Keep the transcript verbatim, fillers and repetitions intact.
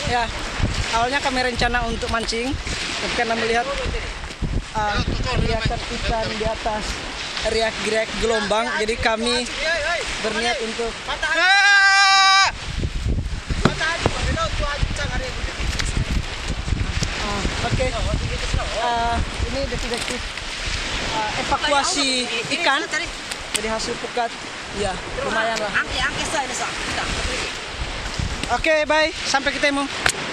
Ya, awalnya kami rencana untuk mancing, tapi karena melihat uh, riakan ikan di atas riak-riak gelombang, jadi kami berniat untuk uh, oke, okay. uh, ini detik-detik uh, evakuasi ikan. Jadi hasil pukat, ya lumayan lah. Oke, okay, bye, sampai ketemu.